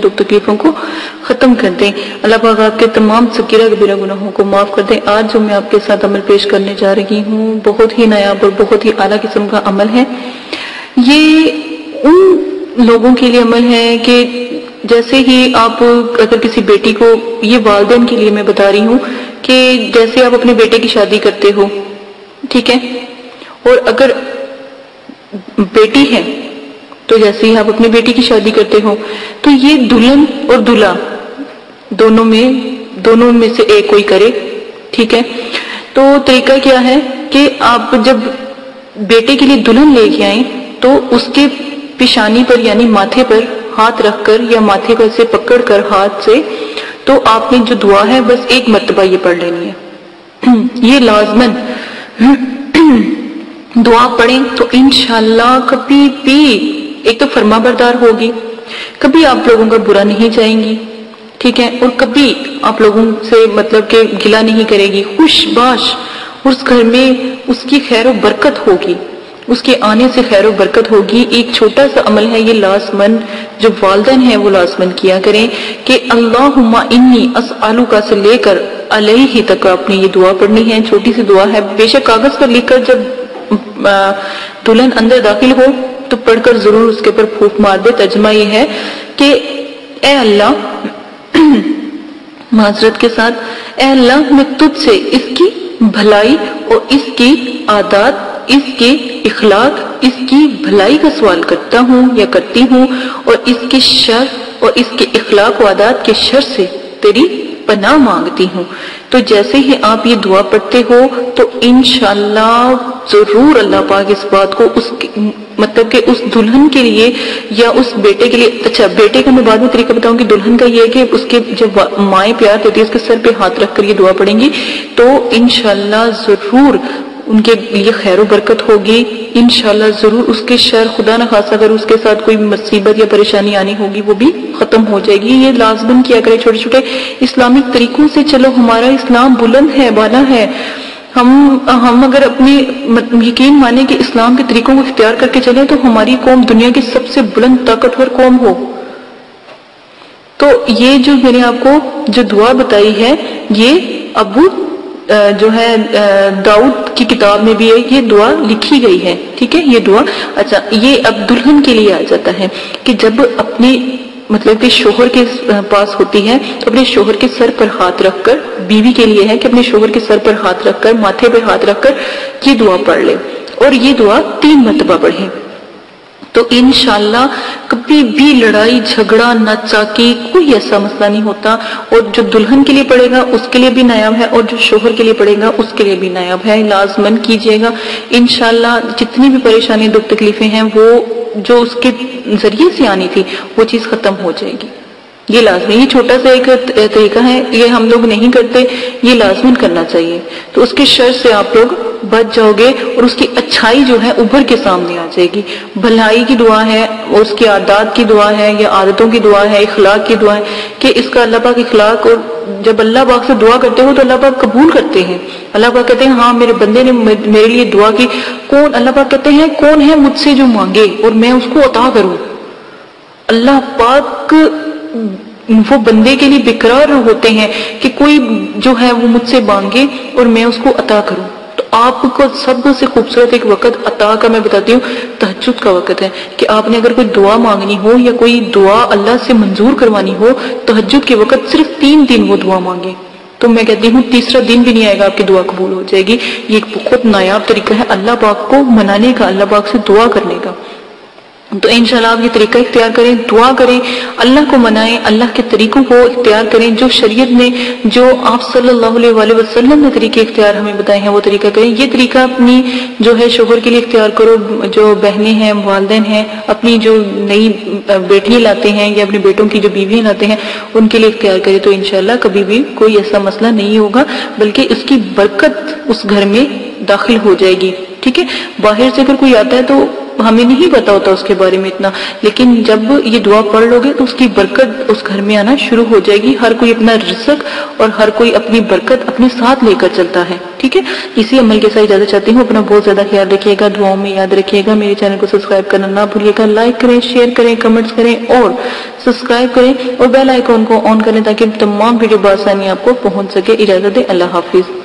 دکھ تکلیفوں کو ختم کر دیں۔ اللہ پاک آپ کے تمام صغیرہ کبیرہ گناہوں کو معاف کر دیں۔ آج جو میں آپ کے ساتھ عمل پیش کرنے جا رہی ہوں بہت ہی نایاب اور بہت ہی اعلیٰ قسم کا عمل ہے۔ یہ ان لوگوں کے لیے عمل ہے کہ جیسے ہی آپ اگر کسی بیٹی کو، یہ والدین کے لیے میں بتا رہی ہوں کہ جیسے آپ اپنے بیٹے کی شادی کرتے ہو، ٹھیک ہے، اور اگر بیٹی ہے تو جیسے ہی آپ اپنی بیٹی کی شادی کرتے ہو تو یہ دلہن اور دلہا دونوں میں سے ایک کوئی کرے، ٹھیک ہے۔ تو طریقہ کیا ہے کہ آپ جب بیٹے کے لیے دلہن لے کے آئیں تو اس کے پیشانی پر یعنی ماتھے پر ہاتھ رکھ کر یا ماتھے پر سے پکڑ کر ہاتھ سے، تو آپ نے جو دعا ہے بس ایک مرتبہ یہ پڑھ لینی ہے۔ یہ لازماً دعا پڑھیں تو انشاءاللہ کبھی بھی ایک تو فرما بردار ہوگی، کبھی آپ لوگوں کا برا نہیں چاہیں گی، ٹھیک ہے، اور کبھی آپ لوگوں سے مطلب کہ گلہ نہیں کرے گی، خوش باش اس گھر میں اس کی خیر و برکت ہوگی، اس کے آنے سے خیر و برکت ہوگی۔ ایک چھوٹا سا عمل ہے، یہ لازماً جو والدین ہیں وہ لازماً کیا کریں کہ اللہم انی اسألک سے لے کر علیہ تک آپ نے یہ دعا پڑھنی ہے۔ چھوٹی سی دعا ہے، بے شک کاغذ پر لکھ کر جب دلہن اندر داخل ہو تو پڑھ کر ضرور اس کے پر پھونک مار دے۔ ترجمہ یہ ہے کہ اے اللہ، معذرت کے ساتھ، اے اللہ میں تجھ سے اس کی بھلائی اور اس کی عادات، اس کے اخلاق، اس کی بھلائی کا سوال کرتا ہوں یا کرتی ہوں، اور اس کے شر اور اس کے اخلاق و عادات کے شر سے تیری پناہ مانگتی ہوں۔ تو جیسے ہی آپ یہ دعا پڑھتے ہو تو انشاءاللہ ضرور اللہ پاک اس بات کو مطلب کہ اس دلہن کے لیے یا اس بیٹے کے لیے، اچھا بیٹے کا میں بعد میں طریقہ بتاؤں گی، دلہن کا یہ ہے کہ اس کے جب مائیں پیار دیتی ہے اس کے سر پہ ہاتھ رکھ کر یہ دعا پڑھیں گی تو انشاءاللہ ضرور ان کے لیے خیر و برکت ہوگی، انشاءاللہ ضرور اس کے شر، خدا نہ خاصہ اگر اس کے ساتھ کوئی مصیبت یا پریشانی آنی ہوگی وہ بھی ختم ہو جائے گی۔ یہ لازماً کیا کرے، چھوٹے چھوٹے اسلامک طریقوں سے چلو، ہمارا اسلام بلند ہے، بالا ہے۔ ہم اگر اپنی یقین مانیں کہ اسلام کے طریقوں کو اختیار کر کے چلیں تو ہماری قوم دنیا کی سب سے بلند طاقتور قوم ہو۔ تو یہ جو میں نے آپ کو جو دعا بتائی ہے یہ ابو جو ہے داؤد کی کتاب میں بھی یہ دعا لکھی گئی ہے، ٹھیک ہے، یہ دعا۔ اچھا یہ اب دلہن کے لیے آ جاتا ہے کہ جب اپنی مطلب کہ شوہر کے پاس ہوتی ہے تو اپنے شوہر کے سر پر ہاتھ رکھ کر، بیوی کے لیے ہے کہ اپنے شوہر کے سر پر ہاتھ رکھ کر، ماتھے پر ہاتھ رکھ کر یہ دعا پڑھ لے، اور یہ دعا 3 مرتبہ پڑھیں تو انشاءاللہ کبھی بھی لڑائی جھگڑا ناچاکی کوئی ایسا مسئلہ نہیں ہوتا، اور جو دلہن کے لیے پڑھے گا اس کے لیے بھی نایاب ہے اور جو شوہر کے لیے پڑھے گا اس کے لیے بھی نایاب ہے۔ لازماً کیجیے گا، انشاءاللہ جتنی بھی پریشانی دکھ تکلیفیں ہیں وہ جو اس کے ذریعے سے آنی تھی وہ چیز ختم ہو جائے گی۔ یہ لازمی، یہ چھوٹا سا ایک طریقہ ہے، یہ ہم لوگ نہیں کرتے، یہ لازماً کرنا چاہیے، تو اس کے شر سے آپ لوگ بچ جاؤ گے اور اس کی اچھائی جو ہے ابھر کے سامنے آ جائے گی۔ بھلائی کی دعا ہے، اس کی عادات کی دعا ہے یا عادتوں کی دعا ہے، اخلاق کی دعا ہے کہ اس کا اللہ پاک اخلاق، اور جب اللہ پاک سے دعا کرتے ہو تو اللہ پاک قبول کرتے ہیں۔ اللہ پاک کہتے ہیں ہاں میرے بندے نے میرے لیے دعا کی، کون، اللہ پاک کہتے ہیں کون ہے مجھ سے جو مانگے اور میں اس کو عطا کروں۔ اللہ پاک وہ بندے کے لیے بقرار ہوتے ہیں کہ کوئی جو ہے وہ مجھ سے مانگے اور میں اس کو عطا کروں۔ تو آپ کو سب سے خوبصورت ایک وقت عطا کا میں بتاتی ہوں، تہجد کا وقت ہے کہ آپ نے اگر کوئی دعا مانگنی ہو یا کوئی دعا اللہ سے منظور کروانی ہو، تہجد کے وقت صرف 3 دن وہ دعا مانگے، تو میں کہتی ہوں تیسرا دن بھی نہیں آئے گا آپ کی دعا قبول ہو جائے گی۔ یہ ایک بہت نایاب طریقہ ہے اللہ پاک کو منانے کا، اللہ پاک سے دعا کرنے کا۔ تو انشاءاللہ آپ یہ طریقہ اختیار کریں، دعا کریں، اللہ کو منائیں، اللہ کے طریقوں کو اختیار کریں، جو شریعت نے، جو آپ صلی اللہ علیہ وآلہ وسلم نے طریقے اختیار ہمیں بتائے ہیں وہ طریقہ کریں۔ یہ طریقہ اپنی جو ہے شوہر کے لیے اختیار کرو، جو بہنیں ہیں، والدین ہیں، اپنی جو نئی بیٹیاں لاتے ہیں یا اپنے بیٹوں کی جو بیویاں لاتے ہیں ان کے لیے اختیار کریں، تو انشاءاللہ کبھی بھی کوئی ایسا مسئلہ نہیں ہوگا، بلکہ اس کی برکت اس گھر میں داخل ہو جائے گی، ٹھیک ہے۔ باہر سے اگر کوئی آتا ہے تو ہمیں نہیں پتا ہوتا اس کے بارے میں اتنا، لیکن جب یہ دعا پڑھ لو گے تو اس کی برکت اس گھر میں آنا شروع ہو جائے گی. ہر کوئی اپنا رزق اور ہر کوئی اپنی برکت اپنے ساتھ لے کر چلتا ہے. ٹھیک ہے، اسی عمل کے ساتھ اجازت چاہتی ہوں. اپنا بہت زیادہ خیال رکھیے گا، دعاؤں میں یاد رکھیے گا. میرے چینل کو سبسکرائب کرنا نہ بھولیے گا. لائک کریں، شیئر کریں، کمنٹس کریں اور سبسکرائب کریں اور بیل آئیکن کو آن کریں تاکہ تمام ویڈیو بآسانی آپ کو پہنچ سکے. اجازت دیں، اللہ حافظ.